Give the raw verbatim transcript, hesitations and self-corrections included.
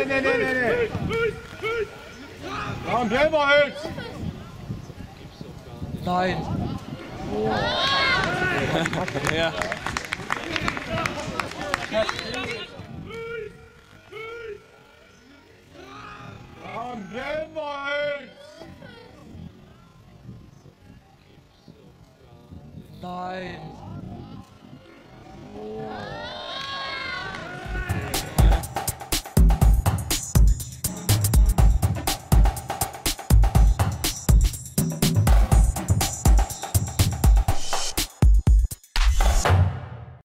nee, nee, nee, nee, nee. Komm, selber Hütz. Nein. Oh. Ja. Komm, selber Hütz. Nein.